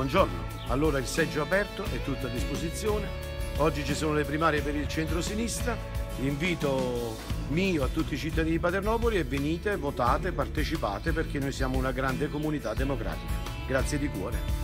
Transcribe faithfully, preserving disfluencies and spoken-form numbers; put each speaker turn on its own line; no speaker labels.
buongiorno. Allora il seggio è aperto, è tutto a disposizione. Oggi ci sono le primarie per il centro-sinistra. L'invito mio a tutti i cittadini di Paternopoli è: venite, votate, partecipate, perché noi siamo una grande comunità democratica. Grazie di cuore.